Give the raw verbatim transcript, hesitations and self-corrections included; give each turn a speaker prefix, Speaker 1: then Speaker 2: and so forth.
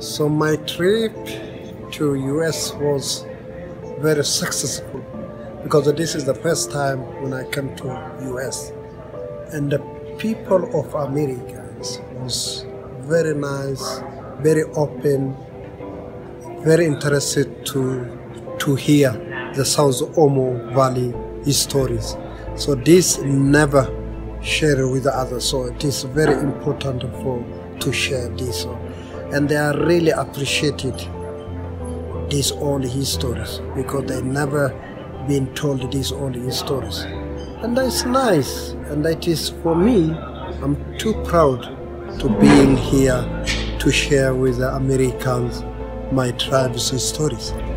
Speaker 1: So my trip to U S was very successful because this is the first time when I came to U S, and the people of Americans was very nice, very open, very interested to to hear the South Omo Valley stories. So this never share with others. So it is very important for to share this. And they are really appreciated these old histories because they never been told these old histories. And that's nice. And that is for me, I'm too proud to being here to share with the Americans my tribe's stories.